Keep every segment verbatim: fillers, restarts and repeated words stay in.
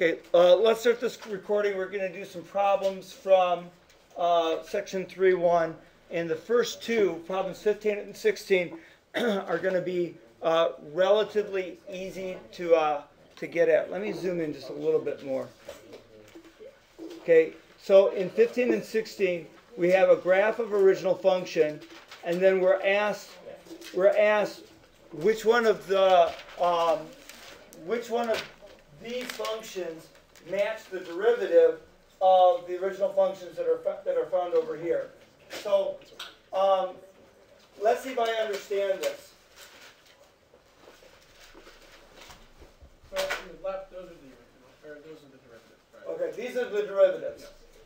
Okay, uh, let's start this recording. We're going to do some problems from uh, section three one. And the first two, problems fifteen and sixteen, are going to be uh, relatively easy to, uh, to get at. Let me zoom in just a little bit more. Okay, so in fifteen and sixteen, we have a graph of original function, and then we're asked, we're asked which one of the, um, which one of these functions match the derivative of the original functions that are that are found over here. So um, let's see if I understand this. Well, on the left, those are the or those are the derivatives, right? Okay, these are the derivatives.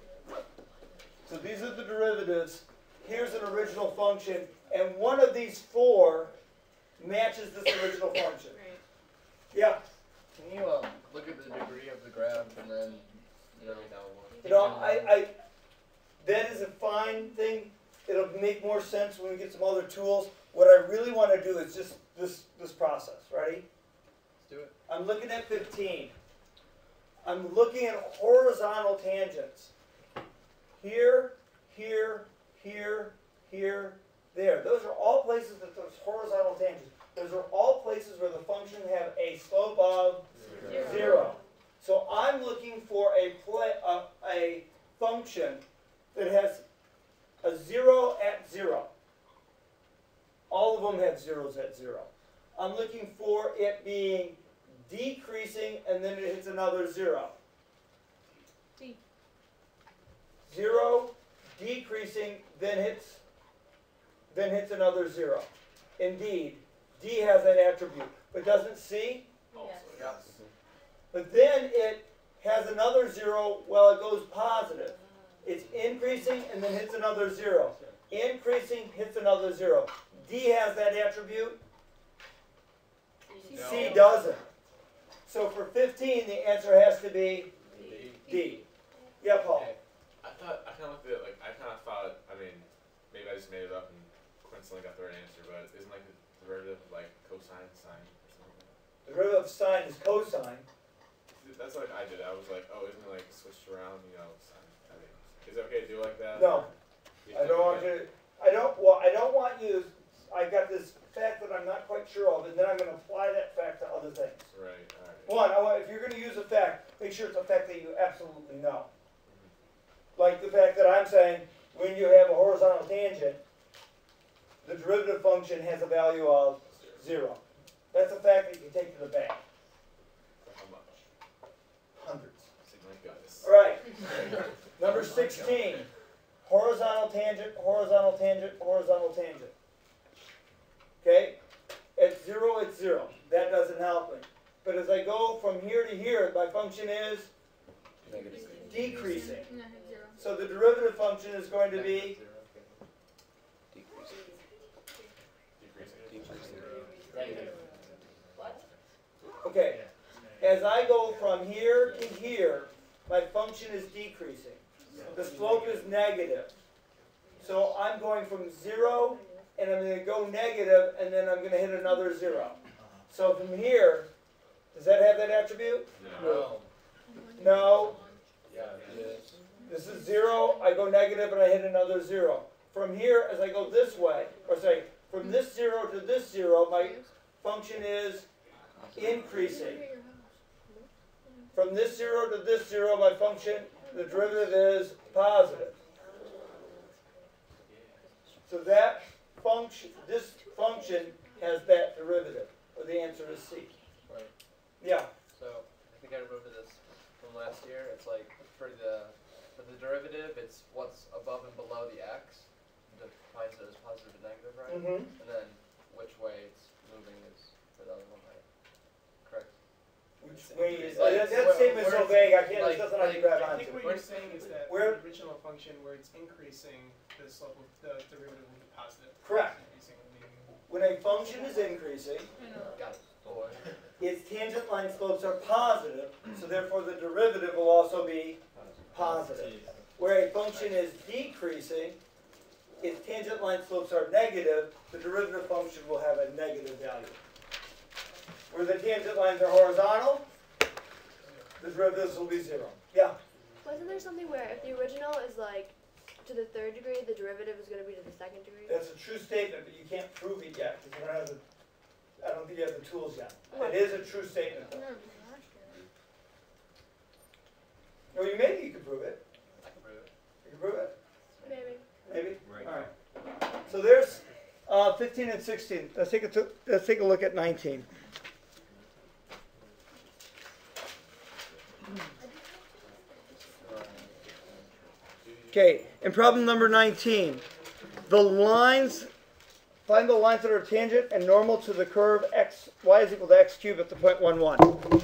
So these are the derivatives. Here's an original function, and one of these four matches this original function. Yeah. Can you uh, look at the degree of the graph and then, you know, You know, I, I, that is a fine thing. It'll make more sense when we get some other tools. What I really want to do is just this, this process. Ready? Let's do it. I'm looking at fifteen. I'm looking at horizontal tangents. Here, here, here, here, there. Those are all places that there's horizontal tangents. Those are all places where the function have a slope of zero. zero. So I'm looking for a, play, uh, a function that has a zero at zero. All of them have zeros at zero. I'm looking for it being decreasing and then it hits another zero. D. Zero, decreasing, then hits, then hits another zero. Indeed, D has that attribute, but doesn't C? Yes. But then it has another zero while it goes positive. It's increasing and then hits another zero. Increasing, hits another zero. D has that attribute. No. C doesn't. So for fifteen, the answer has to be D. D. Yeah, Paul. Okay. I thought I kind of looked at it like I kind of thought. I mean, maybe I just made it up and coincidentally got the right answer, but isn't like the derivative of like cosine, sine, or something like that? The derivative of sine is cosine. That's what I did. I was like, oh, isn't it like switched around? You know, sine. I mean, is it okay to do like that? No. You I think don't want okay? you to, I don't, well, I don't want you, I got this fact that I'm not quite sure of, and then I'm going to apply that fact to other things. Right. All right. One, I want, if you're going to use a fact, make sure it's a fact that you absolutely know. Like the fact that I'm saying, when you have a horizontal tangent, the derivative function has a value of zero. That's a fact that you can take to the bank. For how much? Hundreds. See, my goodness. All right. Number sixteen. Horizontal tangent, horizontal tangent, horizontal tangent. Okay? At zero, it's zero. That doesn't help me. But as I go from here to here, my function is decreasing. No, zero. So the derivative function is going to be Decreasing. okay. As I go from here to here, my function is decreasing. The slope is negative. So I'm going from zero, and I'm going to go negative, and then I'm going to hit another zero. So from here, does that have that attribute? No. No. Yeah. This is zero, I go negative, and I hit another zero. From here, as I go this way, or say, from this zero to this zero, my function is increasing. From this zero to this zero, my function, the derivative is positive. So that function, this function has that derivative, or the answer is C. Right. Yeah. So I think I remember this from last year. It's like for the for the derivative, it's what's above and below the x. It defines it as positive and negative, right? Mm-hmm. And then which way it's moving is for the other one, right? Correct. Which way is Like, that, that where- statement's so where's- vague? I can't. like- There's nothing I can like- grab I onto. think what you're saying is that Where- the original function where it's increasing, the slope of the derivative will be positive. Correct. Increasing will be When a function is increasing, Got it. Boy. its tangent line slopes are positive, so therefore the derivative will also be positive. Where a function is decreasing, its tangent line slopes are negative, the derivative function will have a negative value. Where the tangent lines are horizontal, the derivatives will be zero. Yeah? Wasn't there something where if the original is like to the third degree, the derivative is going to be to the second degree? That's a true statement, but you can't prove it yet, because you don't have the, I don't think you have the tools yet. It is a true statement. No, you maybe you can prove it. I can prove it. You can prove it? Maybe. Maybe? Right. All right. So there's uh, fifteen and sixteen. Let's take a, t- let's take a look at nineteen. Okay, in problem number nineteen, the lines, find the lines that are tangent and normal to the curve x, y is equal to x cubed at the point one, one.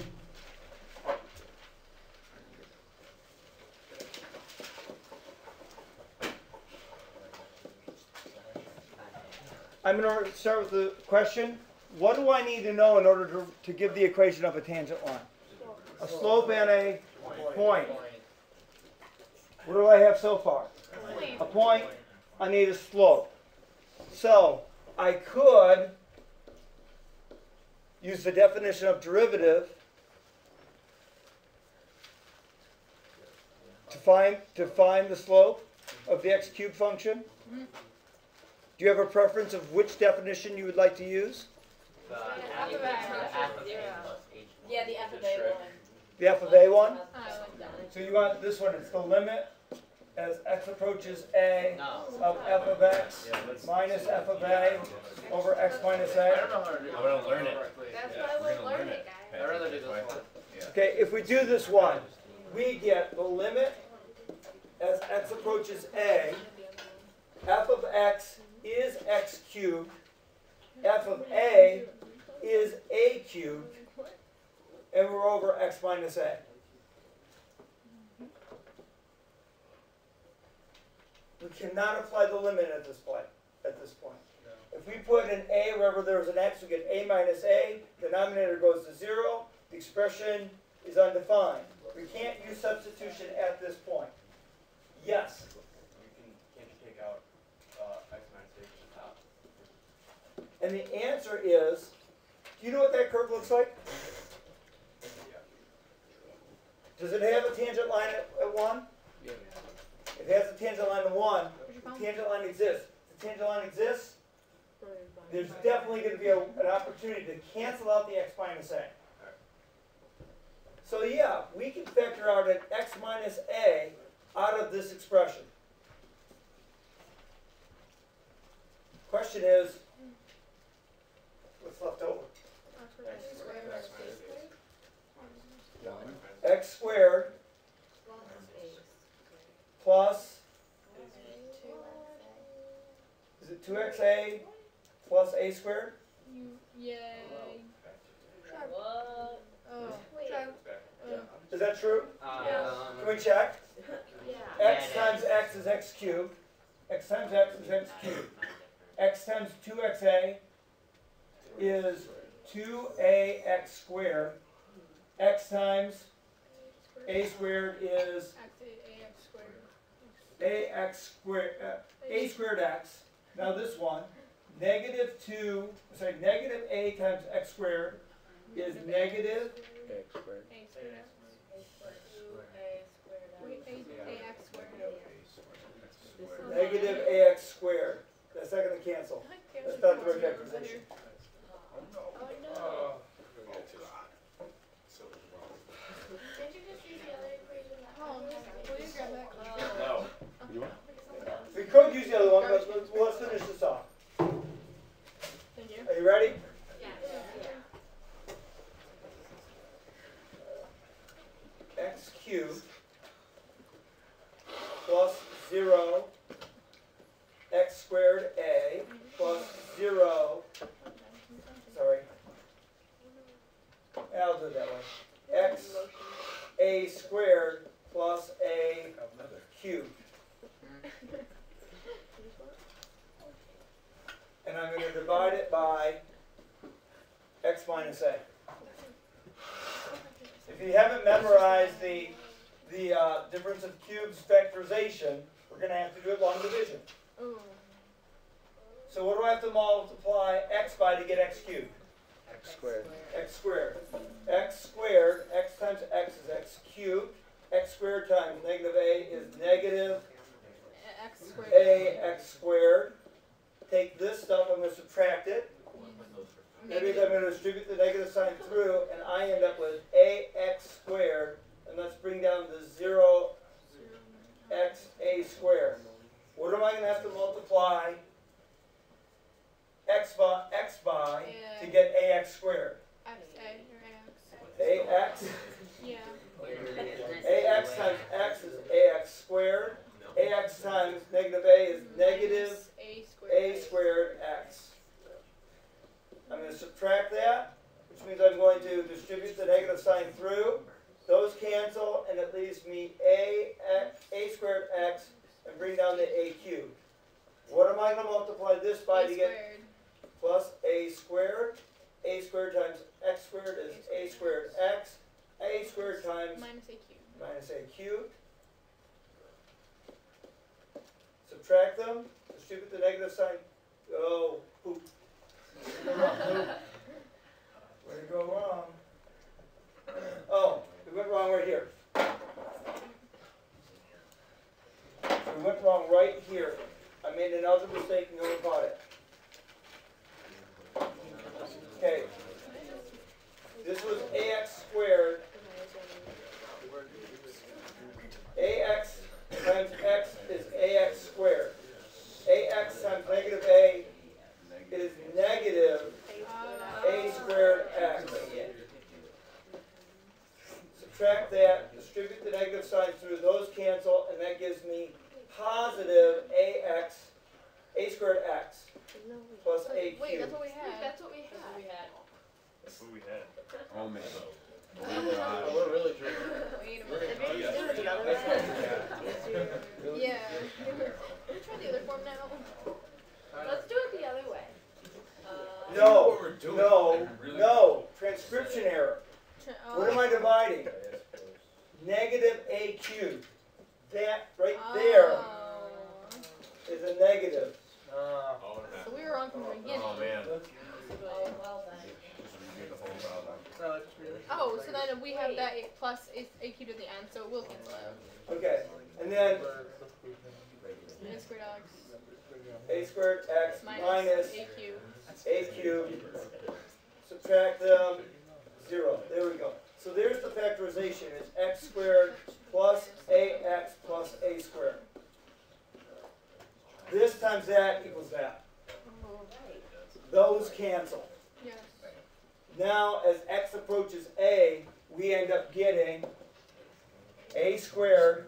I'm going to start with the question, what do I need to know in order to, to give the equation of a tangent line? A slope and a point. What do I have so far? A point. I need a slope. So I could use the definition of derivative to find to find the slope of the x cubed function. Do you have a preference of which definition you would like to use? The F of the X. F of A plus H. Yeah, the F of A one. The f of a one? I like that. So you want this one, it's the limit as x approaches a No. of f of x Yeah, let's- minus f of a over x minus I a. don't know how to do it. I'm gonna learn it. correctly. That's Yeah, why we're we're gonna learn learning, it. guys. I'd rather do this one. Okay, if we do this one, we get the limit as x approaches a, f of x is x cubed, f of a is a cubed, and we're over x minus a. We cannot apply the limit at this point. At this point, if we put an a wherever there's an x, we get a minus a. Denominator goes to zero. The expression is undefined. We can't use substitution at this point. Yes. You can, can't you take out, uh, x minus a from the top? And the answer is, do you know what that curve looks like? Does it have a tangent line at, at one? Yeah. If it has a tangent line at one, Where's your the phone? tangent line exists. If the tangent line exists, there's definitely going to be a, an opportunity to cancel out the x minus a. So yeah, we can factor out an x minus a out of this expression. Question is, what's left over? X squared plus, is it two x a plus a squared? You, yay. What? Oh, Wait. try. Yeah. Is that true? Um, Can we check? Yeah. X Yeah, it times x is x cubed. X times x is x cubed. X times two x a is two a x squared. X times a squared is Actually, A X squared. a x squared, uh, a squared x. Now this one, negative two, sorry, negative a times x squared is negative X squared. A squared. Wait, A, A X squared. negative ax squared. That's not going to cancel. That's not the right factorization. Oh no. Oh. We're gonna get too hot. So it's wrong. Did you just use the other equation? Oh, will you grab that? No. We could use the other one, but let's, let's finish this off. Thank you. Are you ready? X cubed plus zero x squared a plus zero, sorry, I'll do it that way, x a squared plus a cubed. And I'm going to divide it by x minus a. If you haven't memorized the, the uh, difference of cubes factorization, we're going to have to do it long division. Oh. So what do I have to multiply x by to get x cubed? X X squared. X squared. X squared, x times x is x cubed. X squared times negative a is negative X squared. a x squared. Take this stuff, I'm going to subtract it. That means I'm going to distribute the negative sign through, and I end up with ax squared, and let's bring down the zero x a squared. What am I going to have to multiply x by, x by to get ax squared? X A or ax, Yeah. ax times x is ax squared. Ax times negative a is negative A squared. a squared x. I'm going to subtract that, which means I'm going to distribute the negative sign through. Those cancel, and it leaves me a, x, a squared x, and bring down the a cubed. What am I going to multiply this by A to get squared. plus a squared? A squared times x squared is a squared x. A squared times Minus A cubed. minus a cubed. Subtract them, distribute the negative sign. Oh, poop. Where did it go wrong? Oh, we went wrong right here. We went wrong right here. I made an algebra mistake and no one caught it. Okay. This was ax squared. Ax times x is ax squared. Ax times negative a is negative a squared x. Subtract that, distribute the negative sign through, those cancel, and that gives me positive ax, a squared x, plus a Wait, cubed. that's what we had. That's what we had. That's what we had. Oh man. Oh, we're really drinking. Wait a We're minute. gonna Maybe do just do it the that. other way. Yeah. Can we try the other form now? Let's do it the other way. Uh, No, What we're doing. no, Like, really- no, transcription error. Oh. What am I dividing? Negative a cubed. That right there Oh. is a negative. Uh, Oh, So we were wrong from the beginning. oh man. oh, well then. Get the whole problem. No, that's really. Oh, so then we have that a plus a, a cubed at the end, so it will cancel out. Okay, and then A squared x a squared x minus, minus a cubed. a cubed. Subtract them, zero. There we go. So there's the factorization. It's x squared plus ax plus a squared. This times that equals that. Those cancel. Yes. Now, as x approaches a, we end up getting a squared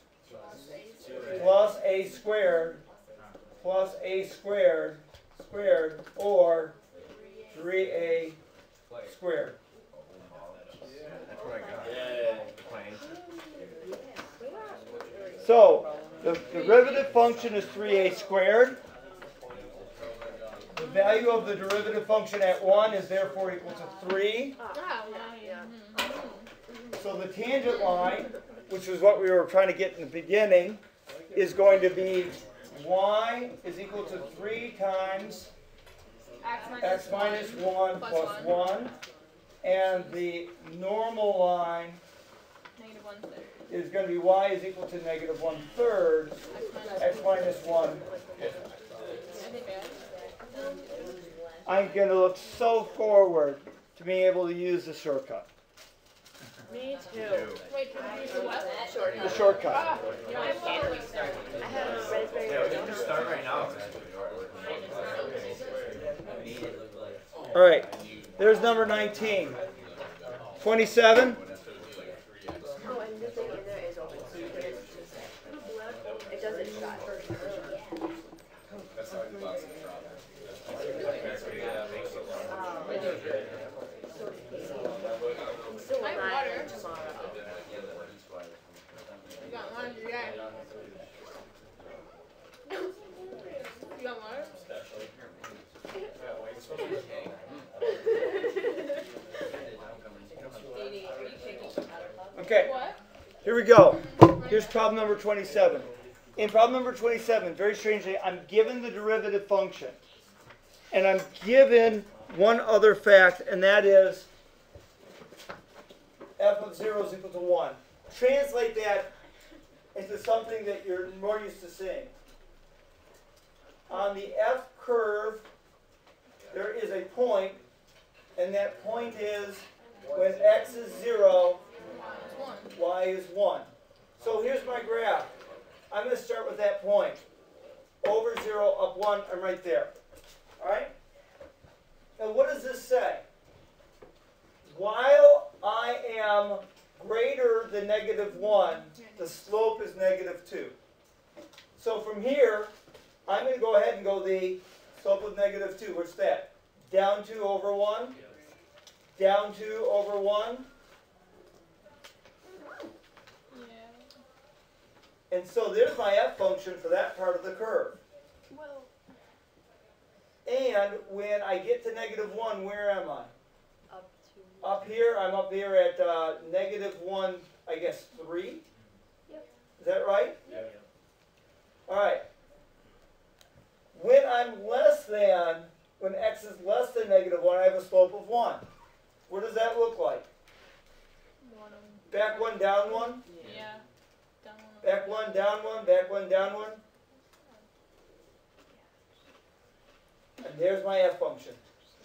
plus a squared plus a squared squared, or three a squared. That's what I got. Yeah. My answer. So, the derivative function is three a squared. The value of the derivative function at one is therefore equal to three. Ah, Yeah. So the tangent line, which was what we were trying to get in the beginning, is going to be y is equal to three times X minus, x minus one plus plus one. one. And the normal line Negative one third. is going to be y is equal to negative one third X minus x minus one. I think bad. I'm going to look so forward to being able to use the shortcut. Me too. Wait, can we use the what? Shortcut. The shortcut. Ah, you don't have candy. I have a raspberry. Yeah, we can just start right now. All right, there's number nineteen. twenty-seven. Oh, and this thing in there is open. It does it shot. That's how I do lots of trouble. I'm still I have nine water. tomorrow. You got one? Yeah. You got water? Okay, What? here we go. Here's problem number twenty-seven. In problem number twenty-seven, very strangely, I'm given the derivative function. And I'm given one other fact, and that is f of zero is equal to one. Translate that into something that you're more used to seeing. On the f curve, there is a point, and that point is when x is zero, y is one. So here's my graph. I'm going to start with that point. Over zero, up one, I'm right there. All right? Now what does this say? While I am greater than negative one, the slope is negative two. So from here, I'm going to go ahead and go the slope of negative two. What's that? Down two over one. Down two over one. And so there's my f function for that part of the curve. Well, And when I get to negative one, where am I? Up to. Up here, I'm up here at uh, negative one, I guess, three? Yep. Is that right? Yep. All right. When I'm less than, when x is less than negative one, I have a slope of one. What does that look like? one, um, Back one, down one? yeah. Down one. Back one, down one, back one, down one? And there's my f function.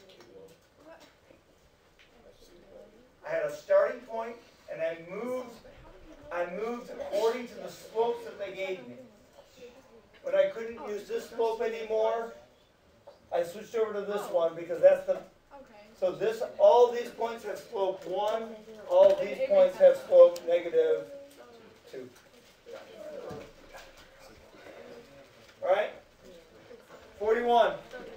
I had a starting point, and I moved, I moved according to the slopes that they gave me. When I couldn't use this slope anymore, I switched over to this one because that's the, Okay. so this, all these points have slope one, all these points have slope negative two. All right? forty-one.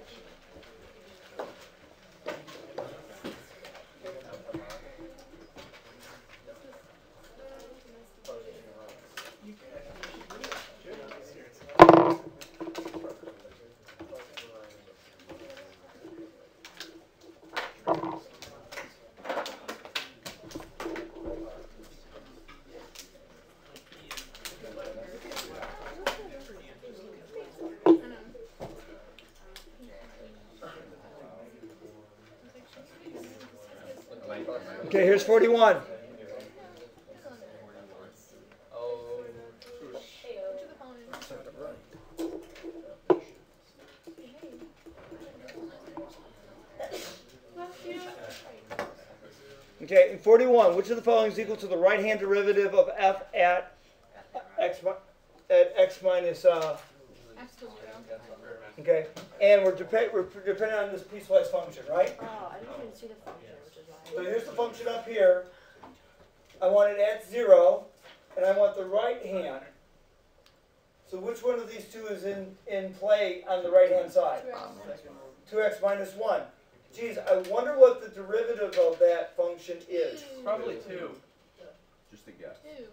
Okay, here's forty-one. Oh. Which of the following? Okay, in forty-one, which of the following is equal to the right-hand derivative of f at x mi- at x minus uh, X equals zero. okay, and we're, dep- we're depending on this piecewise function, right? Oh, I didn't even see the function, which is why. So here's the function up here. I want it at zero, and I want the right hand. So which one of these two is in, in play on the right-hand side? two x minus one. Geez, I wonder what the derivative of that function is. Probably two. Just a guess. Two.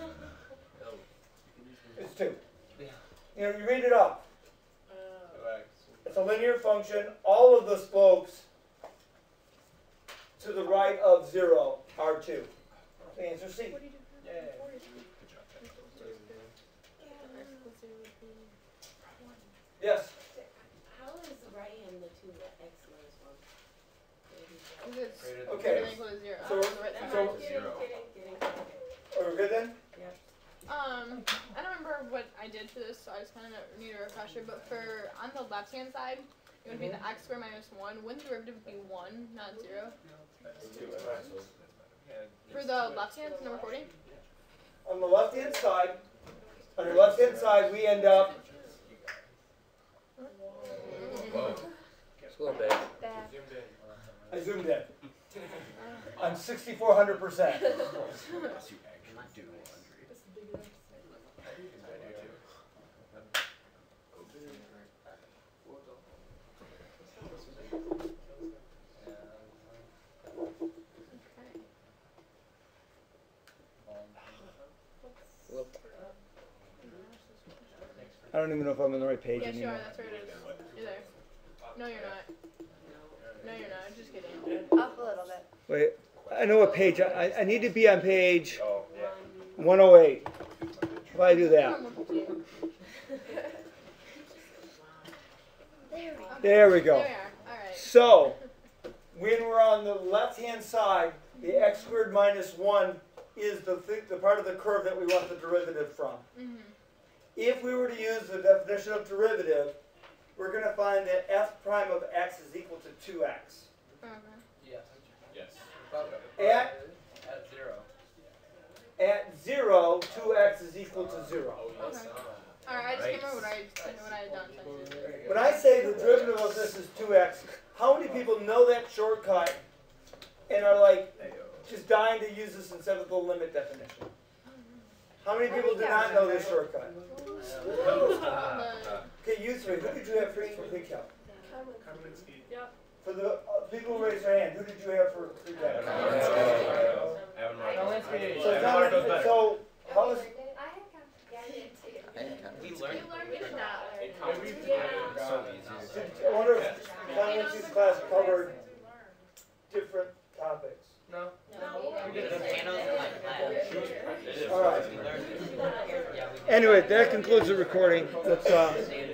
It's two. Yeah. You know, you read it off. Two X. It's a linear function. All of the slopes to the right of zero are two. So answer C. What do you do? Yeah. Good job, Jack. Yes. How is the right hand the two x minus one? Because it's Greater than Okay. greater than equal to zero. So- So right there. so- Zero. Are we good then? Um, I don't remember what I did for this, so I just kind of need a refresher. But for on the left hand side, it would be the x squared minus one. Wouldn't the derivative be one, not zero? For the left hand, number forty. On the left-hand side, on the left-hand side, we end up. It's a little big. Back. I zoomed in. I'm sixty-four hundred percent. Unless you actually do, Andre. I don't even know if I'm on the right page Yes, you anymore. are. That's where it is. You're there. No, you're not. No, you're not. Just kidding. Up a little bit. Wait, I know what page. I, I need to be on page Oh, yeah. one oh eight. If I do that. There we go. There we go. There we are. All right. So, when we're on the left-hand side, the x squared minus one is the, th- the part of the curve that we want the derivative from. Mm-hmm. If we were to use the definition of derivative, we're going to find that f prime of x is equal to two x. Okay. Yes. Yes. But, At- at zero. At zero, two x is equal to zero. Oh, yes. Okay. Alright, I just can't remember what I what I had done. So I did. When I say the derivative of this is two x, how many people know that shortcut and are like just dying to use this instead of the limit definition? How many people do not know this shortcut? Uh, Okay, you three. Who did you have for free count? Kaminsky. For the uh, people who raised their hand, who did you have for free count? Evan Marcos. So, Evan Tom, Marcos better. so how is I had come, yeah, I did too. We You learned. learned it or not It learned comes it? to Yeah. So easy. did, I wonder if Tom class covered different topics. No. No. We did The pianos in my class. All right. We learned. Yeah, we did. Anyway, that concludes the recording. Let's uh.